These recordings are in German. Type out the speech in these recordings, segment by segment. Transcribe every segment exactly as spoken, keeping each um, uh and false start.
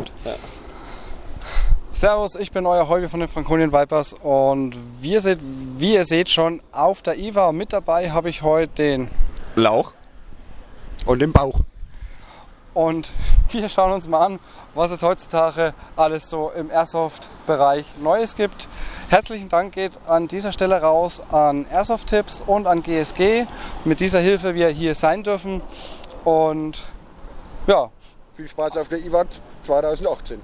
Ja. Servus, ich bin euer Heubi von den Franconien Vipers und wie ihr seht, wie ihr seht schon auf der I W A mit dabei habe ich heute den Lauch und den Bauch. Und wir schauen uns mal an, was es heutzutage alles so im Airsoft-Bereich Neues gibt. Herzlichen Dank geht an dieser Stelle raus an Airsoft-Tipps und an G S G. Mit dieser Hilfe wir hier sein dürfen. Und ja. Viel Spaß auf der I W A zwanzig achtzehn.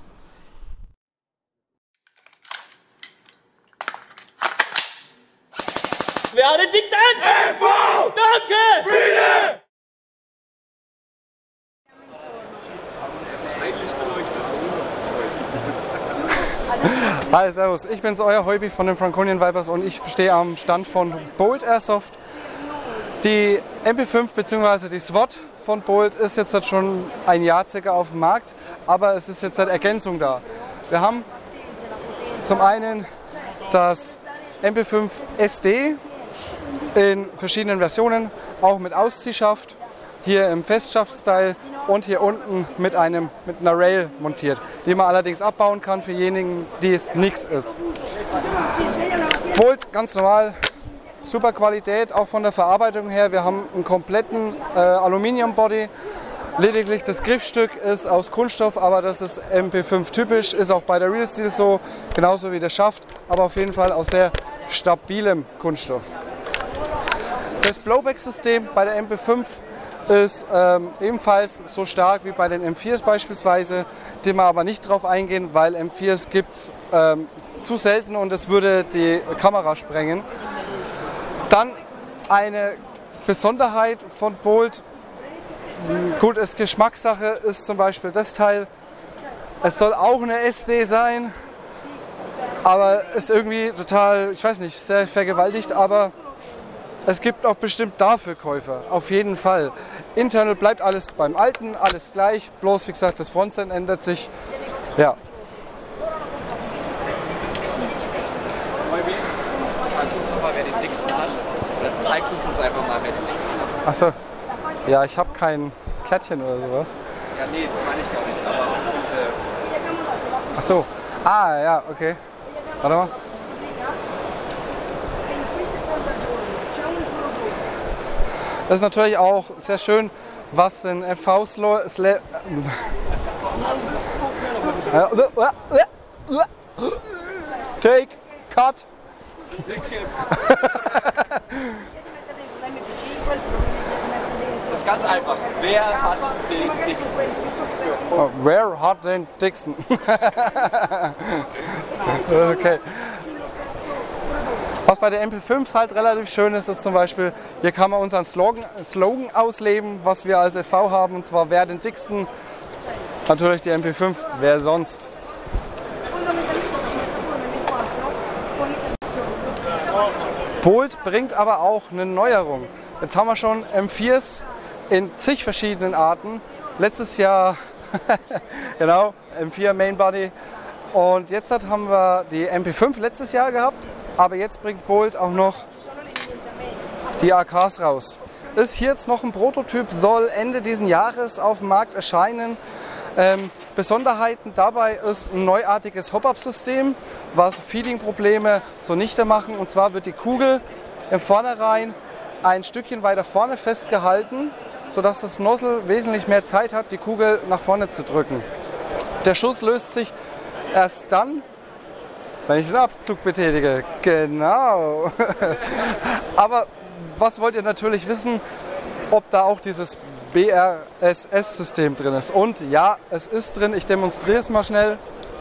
Wer hat den dicksten? F V! Danke! Friede! Hi, servus, ich bin's, euer Heubi von den Franconien Vipers und ich stehe am Stand von Bolt Airsoft. Die M P fünf bzw. die SWAT von Bolt ist jetzt schon ein Jahr circa auf dem Markt, aber es ist jetzt eine Ergänzung da. Wir haben zum einen das M P fünf S D in verschiedenen Versionen, auch mit Ausziehschaft, hier im Festschaft-Style und hier unten mit, einem, mit einer Rail montiert, die man allerdings abbauen kann für diejenigen, die es nichts ist. Bolt ganz normal, super Qualität, auch von der Verarbeitung her. Wir haben einen kompletten äh, Aluminium-Body. Lediglich das Griffstück ist aus Kunststoff, aber das ist M P fünf typisch, ist auch bei der Real Steel so, genauso wie der Schaft, aber auf jeden Fall aus sehr stabilem Kunststoff. Das Blowback-System bei der M P fünf ist ähm, ebenfalls so stark wie bei den M viers beispielsweise, die wir aber nicht drauf eingehen, weil M viers gibt es ähm, zu selten und es würde die Kamera sprengen. Dann eine Besonderheit von Bolt, gut, ist Geschmackssache, ist zum Beispiel das Teil. Es soll auch eine S D sein, aber ist irgendwie total, ich weiß nicht, sehr vergewaltigt, aber es gibt auch bestimmt dafür Käufer, auf jeden Fall. Internal bleibt alles beim Alten, alles gleich, bloß wie gesagt das Frontend ändert sich. Ja. Sagst du uns nochmal, wer den dicksten hat? Oder zeigst du uns einfach mal, wer den dicksten hat? Achso, ja, ich habe kein Kärtchen oder sowas. Ja, nee, das meine ich gar nicht, aber aufgrund der... Achso, ah, ja, okay. Warte mal. Das ist natürlich auch sehr schön, was den F V-Slow... Take, cut. Das ist ganz einfach. Wer hat den dicksten? Oh, wer hat den dicksten? Okay. Was bei der M P fünf halt relativ schön ist, ist zum Beispiel, hier kann man unseren Slogan, Slogan ausleben, was wir als F V haben, und zwar wer den dicksten? Natürlich die M P fünf, wer sonst? Bolt bringt aber auch eine Neuerung. Jetzt haben wir schon M viers in zig verschiedenen Arten. Letztes Jahr, genau, M vier Main Body. Und jetzt haben wir die M P fünf letztes Jahr gehabt, aber jetzt bringt Bolt auch noch die A Ks raus. Ist hier jetzt noch ein Prototyp, soll Ende diesen Jahres auf dem Markt erscheinen. Ähm, Besonderheiten dabei ist ein neuartiges Hop-Up-System, was Feeding-Probleme zunichte machen. Und zwar wird die Kugel im Vornherein ein Stückchen weiter vorne festgehalten, sodass das Nozzle wesentlich mehr Zeit hat, die Kugel nach vorne zu drücken. Der Schuss löst sich erst dann, wenn ich den Abzug betätige. Genau. Aber was wollt ihr natürlich wissen, ob da auch dieses B R S S-System drin ist. Und ja, es ist drin. Ich demonstriere es mal schnell.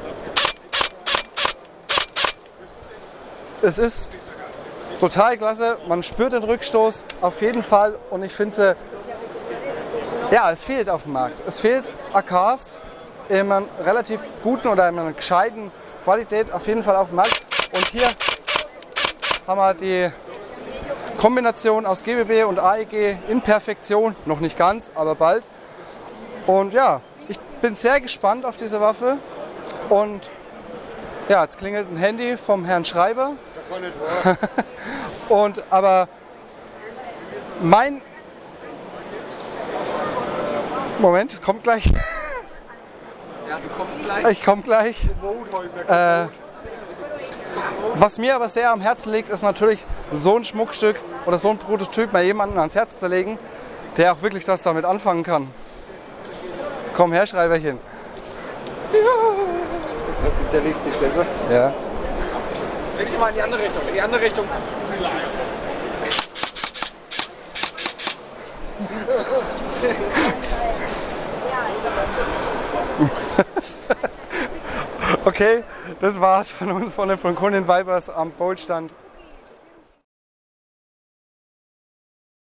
Es ist total klasse. Man spürt den Rückstoß auf jeden Fall. Und ich finde, ja, es fehlt auf dem Markt. Es fehlt A Ks in einer relativ guten oder in einer gescheiten Qualität auf jeden Fall auf dem Markt. Und hier haben wir die Kombination aus G B B und A E G in Perfektion, noch nicht ganz, aber bald. Und ja, ich bin sehr gespannt auf diese Waffe. Und ja, jetzt klingelt ein Handy vom Herrn Schreiber. Und aber mein Moment, kommt gleich. Ja, du kommst gleich. Ich komme gleich. Äh, was mir aber sehr am Herzen liegt, ist natürlich so ein Schmuckstück oder so ein Prototyp mal jemanden ans Herz zu legen, der auch wirklich das damit anfangen kann. Komm her, Schreiberchen. Ja. Zerlegt sich selber. Ja. Dreh dich mal in die andere Richtung. In die andere Richtung. Okay, das war's von uns von den Franconia Vipers am Boldstand